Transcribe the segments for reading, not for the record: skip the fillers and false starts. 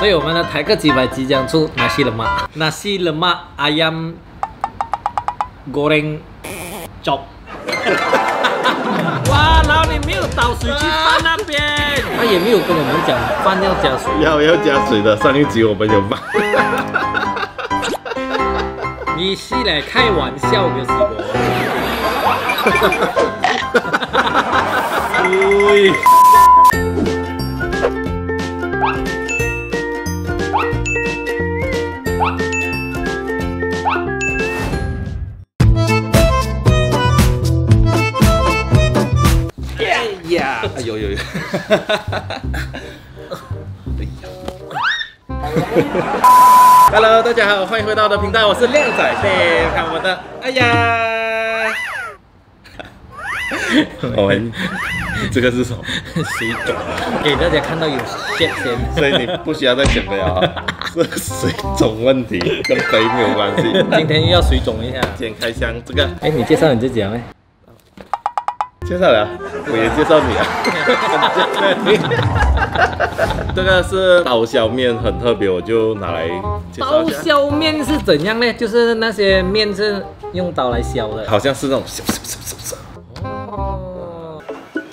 所以我们的台客鸡排即将出nasi lemak ayam goreng chop。哇，然后你没有倒水去饭那边，他也没有跟我们讲饭要加水。 要加水的，上一集我们有放。 你是来开玩笑的是不？ 对。哎呦呦呦！Hello， 大家好，欢迎回到我的频道，我是靓仔。对，看我的，哎呀，我们这个是什么？ 水肿，给大家看到有血先， 所以你不需要再减肥啊，是水肿问题，跟肥没有关系。 今天又要水肿一下。 今天开箱这个， 哎，你介绍你自己啊？ 介绍了，我也介绍你啊。这个是刀削面，很特别，我就拿来介绍一下。 刀削面是怎样呢？就是那些面是用刀来削的， 好像是那种哦。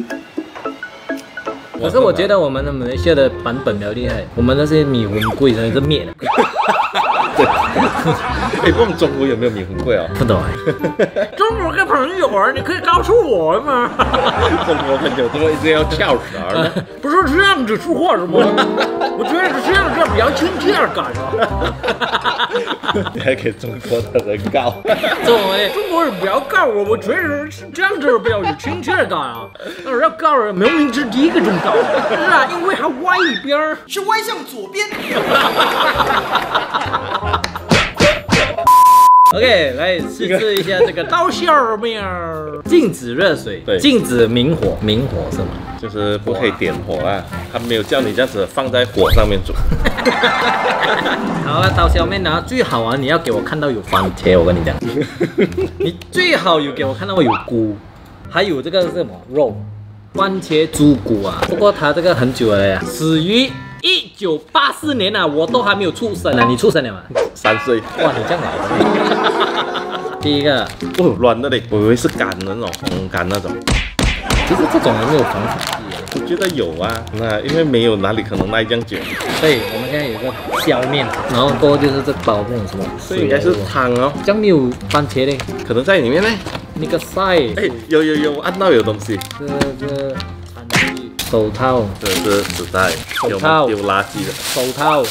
可是我觉得我们的马来西亚的版本比较厉害，我们那些米粉贵，真的是面。 对，哎，问中国有没有米粉贵啊？ 不懂哎。中国的朋友啊，你可以告诉我吗？ 中国朋友怎么一直要翘舌呢？ 不是这样子说话的吗？我觉得这样子比较亲切感啊。 你还给中国的人告？ 中国人不要告我，我觉得是这样子比较有亲切感啊。要告人，明明是第一个钟告，是啊，因为它歪一边是歪向左边。OK， 来试一下这个刀削面，禁止热水， 对， 禁止明火，明火是吗？ 就是不可以点火啊，他没有叫你这样子放在火上面煮。 好了，刀削面呢最好啊，你要给我看到有番茄，我跟你讲，你最好有给我看到有菇，还有这个是什么肉，番茄猪骨啊。不过它这个很久了呀，始于1984年啊，我都还没有出生啊，你出生了吗 ？3岁。 哇，你这样老。第一个， 哦，软的嘞，我以为是干的那种，烘干那种。 其实这种有没有防腐剂啊？ 我觉得有啊，那因为没有哪里可能耐这样久。 对，我们现在有一个削面，然后过后就是这包那种什么， 所以应该是汤哦。 这样没有番茄嘞？ 可能在里面呢。 那个菜， 哎，有，我按到有东西。 这餐具、手套， 这是纸袋， 手套丢垃圾的手套。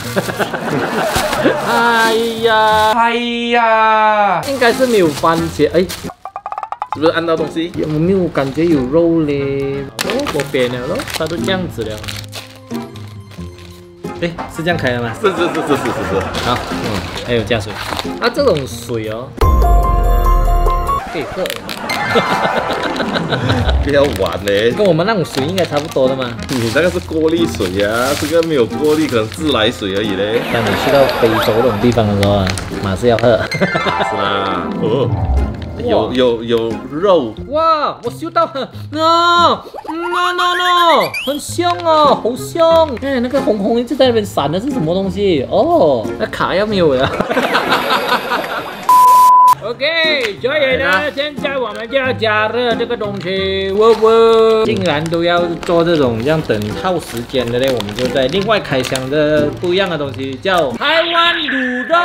哎呀，应该是没有番茄，哎。 是不是按到东西？ 有没有感觉有肉嘞？哦，我扁了咯，它都这样子了。哎，是这样开的吗？ 是。 好，还有加水。啊，这种水哦，可以喝。 不要玩嘞， 跟我们那种水应该差不多的嘛。 你那个是过滤水啊，这个没有过滤，可能自来水而已嘞。 当你去到非洲这种地方的时候啊，马是要喝。 是啦，哦。有肉哇！我嗅到no， 很香哦，好香！哎，那个红红一直在那边闪的是什么东西？哦，那卡要没有了。OK， 所以呢，现在我们就要加热这个东西。竟然都要做这种这样等耗时间的嘞，我们就在另外开箱的不一样的东西，叫台湾卤肉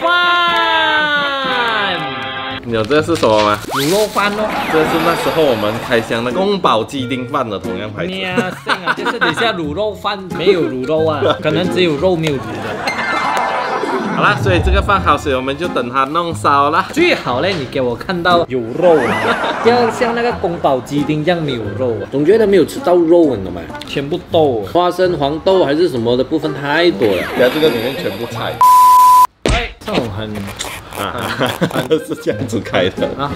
饭。 你知道这是什么吗？ 卤肉饭哦， 这是那时候我们开箱的宫保鸡丁饭的同样牌子。 就是等下卤肉饭没有卤肉啊，可能只有肉没有卤的。 好啦，所以这个饭好水，我们就等它弄烧啦。 最好嘞，你给我看到有肉啊，不要像那个宫保鸡丁这样没有肉啊。 总觉得没有吃到肉，你懂吗？ 全部豆， 花生、黄豆还是什么的部分太多了。 然后这个里面全部菜。 哎，这种很。 是这样子开的啊！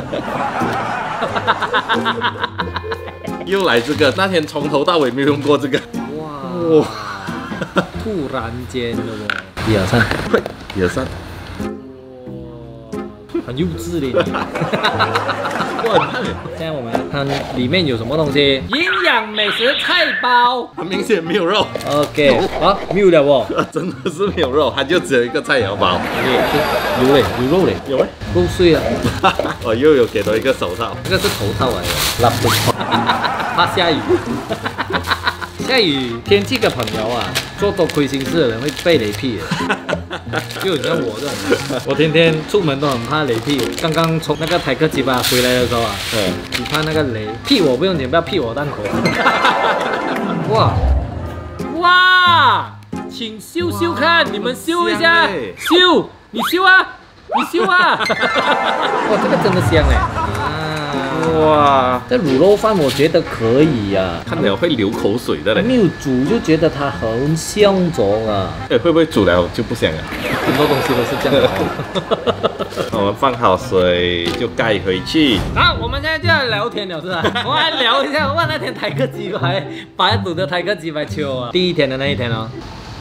又来这个，那天从头到尾没有用过这个。哇！ 突然间的哦，1、2、3， 1、2、3， 很幼稚的你。 我很胖耶， 现在我们来看里面有什么东西，营养美食菜包。 很明显没有肉， OK， 啊，没有了哦， 真的是没有肉，它就只有一个菜肴包。 有嘞，有肉嘞， 有哎， 肉碎了。 我又有给多一个手套， 这个是头套来的，拉不怕下雨。下雨天气的朋友啊，做多亏心事的人会被雷劈的。就很像我这种人，我天天出门都很怕雷劈。刚从那个台客机吧回来的时候啊，只怕那个雷劈我不用紧，不要劈我档口。哇哇，请秀秀看，你们秀一下，秀，你秀啊，你秀啊。哇，这个真的香哎。 哇， 这卤肉饭我觉得可以呀、 看了会流口水的嘞。 没有煮就觉得它很香着啊， 哎，会不会煮了就不香了？ 很多东西都是这样的。 我们放好水就盖回去。 好，我们现在就要聊天了，是吧？我们来聊一下，哇，那天台客鸡排，白煮的台客鸡排球啊，第一天的那一天哦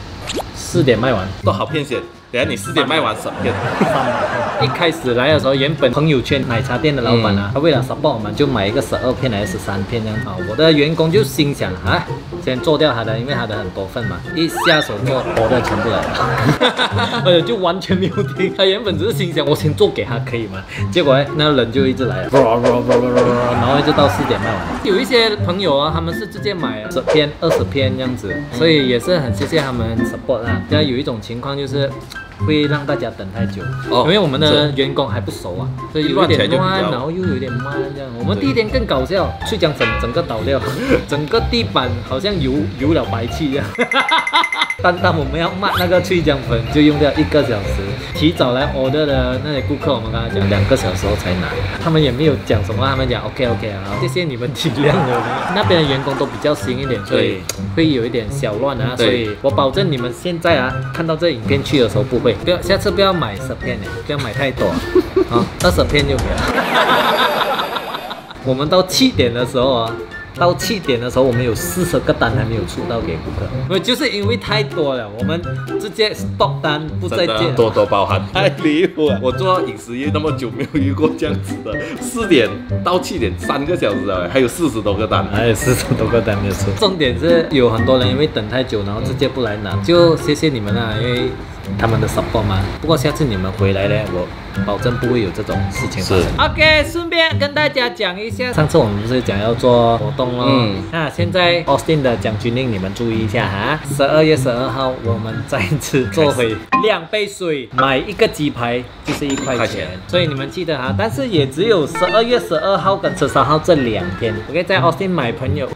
，4点卖完。 都好骗险，等下你4点卖完10片。 一开始来的时候，原本朋友圈奶茶店的老板啊，他为了 support 我们，就买一个12片还是13片这样啊。我的员工就心想啊，先做掉他的，因为他的很多份嘛，一下手做我的全部来了，而且就完全没有停。他原本只是心想我先做给他可以吗？结果那人就一直来了，然后一直到4点卖完。有一些朋友啊，他们是直接买10片、20片这样子，所以也是很谢谢他们 support 啊。现在有一种情况就是会让大家等太久，因为我们的员工还不熟啊，所以有一点乱，然后又有点慢这样。我们第一天更搞笑，脆浆粉整个倒掉，整个地板好像油了白气这样。当我们要抹那个脆浆粉，就用掉1个小时。提早来 order 的那些顾客，我们刚才讲2个小时后才拿，他们也没有讲什么，他们讲 OK 好，谢谢你们体谅我们。那边的员工都比较新一点，所以会有一点小乱啊，所以我保证你们现在啊看到这影片去的时候不会，不要下次不要买10片的，不要买太多啊，20片就可以了。我们到7点的时候啊。到7点的时候，我们有40个单还没有出到给顾客，就是因为太多了，我们直接 stop 单不再见， 多多包涵，太离谱了！我做饮食业那么久，没有遇过这样子的，4点到7点3个小时了，还有40多个单， 还有40多个单没有出。重点是有很多人因为等太久，然后直接不来拿，就谢谢你们啊，因为他们的 support 嘛。不过下次你们回来呢，我保证不会有这种事情发生。OK， 顺便跟大家讲一下，上次我们不是讲要做活动咯，现在 Austin 的将军令你们注意一下哈，12月12号我们再次做回2杯水买1个鸡排就是1块钱，所以你们记得哈，但是也只有12月12号跟13号这2天。OK， 在 Austin 买朋友，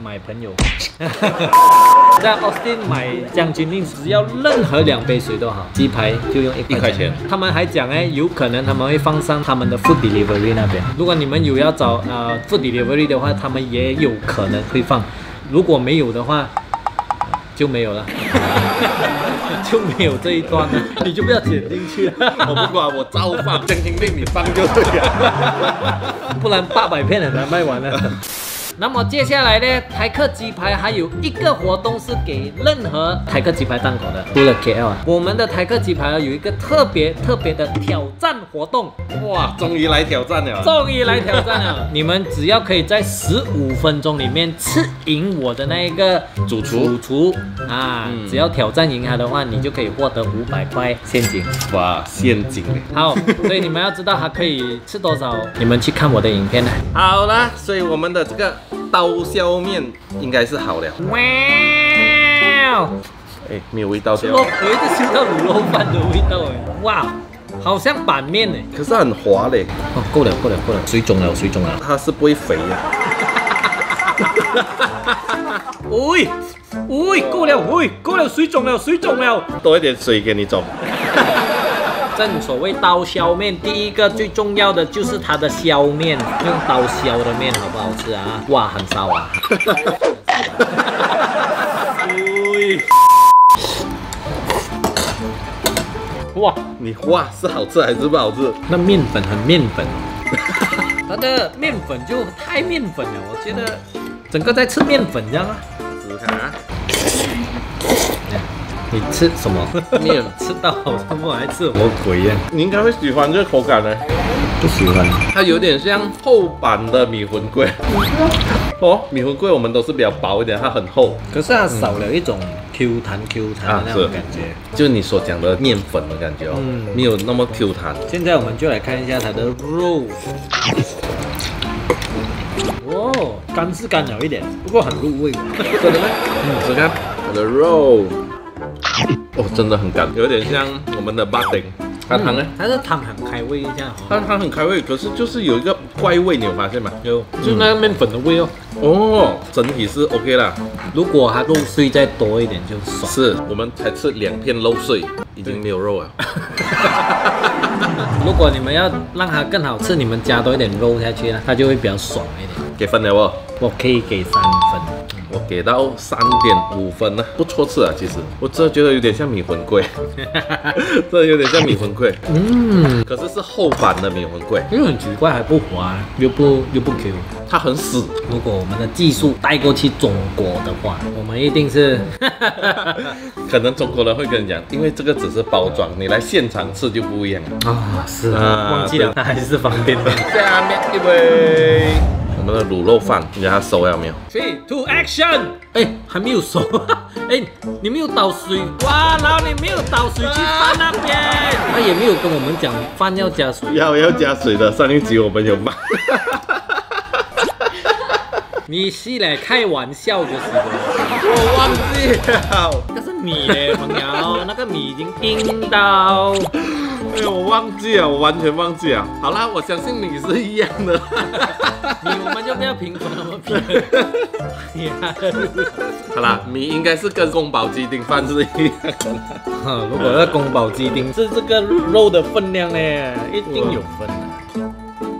在 Austin 买将军令，只要任何2杯水都好，鸡排就用1块钱。他们还讲有可能他们会放上他们的 food delivery 那边。如果你们有要找food delivery 的话，他们也有可能会放。如果没有的话，就没有了。就没有这一段了，你就不要剪进去了。 我不管，我照放，将军令你放就对了， 不然800片很难卖完了。那么接下来呢，台客鸡排还有一个活动是给任何台客鸡排档口的，除了 KL 啊，我们的台客鸡排有一个特别的挑战活动。 哇，终于来挑战了！你们只要可以在15分钟里面吃赢我的那一个主厨啊，只要挑战赢他的话，你就可以获得500块现金。哇，现金！好，所以你们要知道他可以吃多少，你们去看我的影片呢。好啦，所以我们的这个刀削面应该是好了。哇！哎，没有味道。有一直嗅到卤肉饭的味道哎！哇，好像板面哎，可是很滑嘞。哦，够了，水肿了。它是不会肥的。够了，水肿了。多一点水给你肿。正所谓刀削面，第一个最重要的就是它的削面，用刀削的面好不好吃啊？哇，很骚啊！哇，你哇是好吃还是不好吃？那面粉很面粉，它的面粉就太面粉了，我觉得整个在吃面粉这样啊。试试看啊。你吃什么面？吃到好像不来吃什么鬼呀？你应该会喜欢这个口感呢。 不喜欢。 它有点像厚版的米粉粿。哦，米粉粿我们都是比较薄一点，它很厚。 可是它少了一种 Q 弹的那种感觉， 就是你所讲的面粉的感觉哦，没有那么 Q 弹。 现在我们就来看一下它的肉。哦，干是干了一点，不过很入味。 真的吗？试看它的肉，哦，真的很干，有点像我们的巴丁。它汤呢？ 它的汤很开胃一下哈。 它汤很开胃，可是就是有一个怪味，你有发现吗？ 有，就那个面粉的味哦。 哦，整体是 OK 啦。 如果它肉碎再多一点就爽。 是我们才吃2片肉碎，已经没有肉了。 如果你们要让它更好吃，你们加多一点肉下去呢，它就会比较爽一点。 给分了不？ 我可以给3分。 我给到3.5分呢，不错吃啊。其实我真的觉得有点像米粉粿，真的有点像米粉粿。可是是厚版的米粉粿， 因为很奇怪，还不滑，又不 Q。 它很死。 如果我们的技术带过去中国的话，我们一定是可能中国人会跟你讲，因为这个只是包装，你来现场吃就不一样了啊。是啊，忘记了，它还是方便面。 下面一位。我们的卤肉饭，你给它收了没有 ？3, 2, action！ 哎，还没有熟。哎，你没有倒水，哇，然后你没有倒水去饭那边，他也没有跟我们讲饭要加水。 要加水的，上一集我们有骂。 你是来开玩笑就是的。 我忘记了， 那是米嘞，朋友，那个米已经冰到。 哎呦，我忘记了，我完全忘记了。好啦，我相信你是一样的。 米我们就不要评分了，我们评。 好啦，米应该是跟宫保鸡丁饭是一样的。 如果是宫保鸡丁是这个肉的分量呢，一定有分的。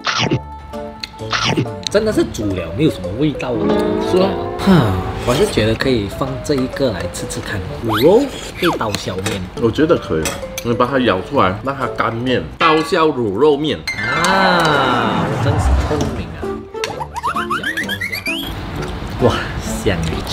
真的是煮了没有什么味道的，是吧？我是觉得可以放这一个来吃吃看，卤肉配刀削面， 我觉得可以。你把它舀出来，让它干面，刀削卤肉面啊！我真是聪明啊！搅一下，哇，香！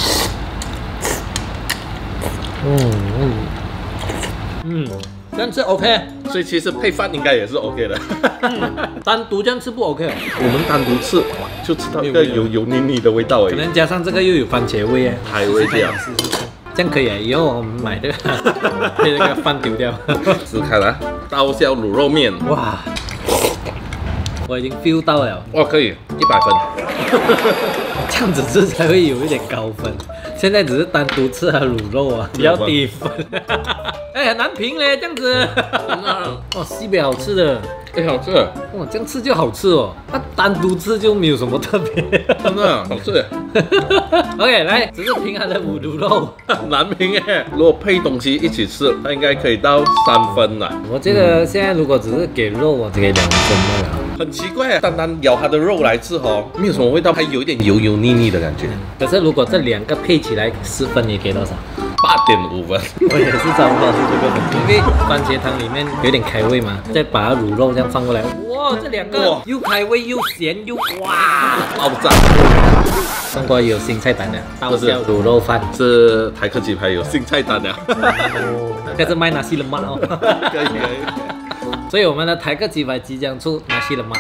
这样吃 OK， 所以其实配饭应该也是 OK 的。 单独这样吃不 OK 哦。 我们单独吃就吃到一个油腻腻的味道而已。 可能加上这个又有番茄味耶， 海味调。 这样可以啊，以后我们买这个配这个饭丢掉。 试看啊，刀削卤肉面， 哇，我已经 feel 到了。 哇，可以100分。 这样子吃才会有一点高分。现在只是单独吃了卤肉啊，比较低分。哎，很难评嘞，这样子。哇，西北好吃的。 哎，好吃。 哇，这样吃就好吃哦。它单独吃就没有什么特别。 真的好吃。 OK， 来，只是评它的卤肉。 很难评哎。如果配东西一起吃，它应该可以到3分了。 我觉得现在如果只是给肉，我只给2分的了。 很奇怪啊，单单咬它的肉来吃哦，没有什么味道，还有一点油油腻腻的感觉。 可是如果这2个配起来10分，你给多少 ？8.5分。 我也是差不多是这个分，因为番茄汤里面有点开胃嘛，再把它卤肉这样放过来，哇，这2个又开胃又咸又哇， 爆炸！ 中国有新菜单的，刀削卤肉饭是台客鸡排有新菜单的， 这是卖nasi lemak哦， 可以。 所以我们的台客鸡排即将出nasi lemak，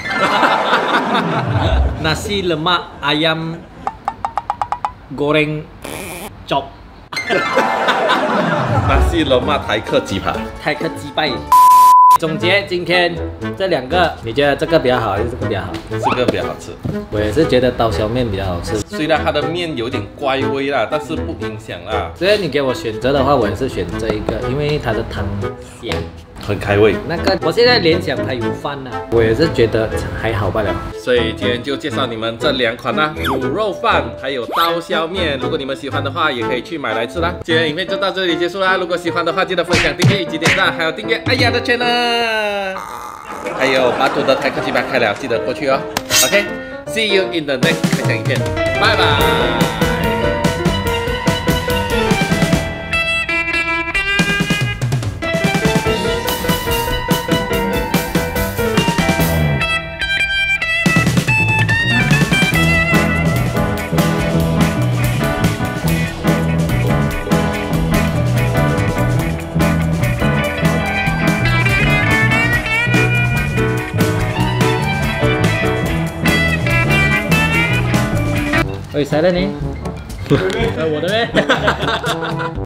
nasi lemak ayam goreng chop。 nasi lemak 台客鸡排， 台客鸡排。总结今天这2个，你觉得这个比较好还是这个比较好？ 这个比较好吃。 我也是觉得刀削面比较好吃， 虽然它的面有点怪味啦，但是不影响啦。 所以你给我选择的话，我也是选这一个，因为它的汤鲜， 很开胃。 那个我现在联想它有饭呢，我也是觉得还好罢了。 所以今天就介绍你们这2款啦，卤肉饭还有刀削面。如果你们喜欢的话，也可以去买来吃啦。今天影片就到这里结束啦。如果喜欢的话，记得分享、订阅以及点赞，还有订阅哎呀的 channel。还有巴图的台客鸡排开了，记得过去哦。OK，see you in the next 开箱影片，拜拜。 喂，谁的呢？我的呗。